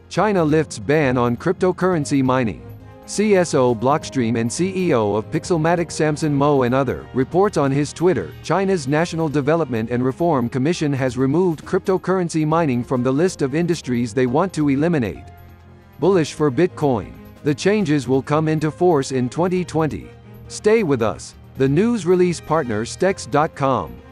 China lifts ban on cryptocurrency mining. CSO Blockstream and CEO of Pixelmatic Samson Mo and other, reports on his Twitter, China's National Development and Reform Commission has removed cryptocurrency mining from the list of industries they want to eliminate. Bullish for Bitcoin. The changes will come into force in 2020. Stay with us. The news release partner stex.com.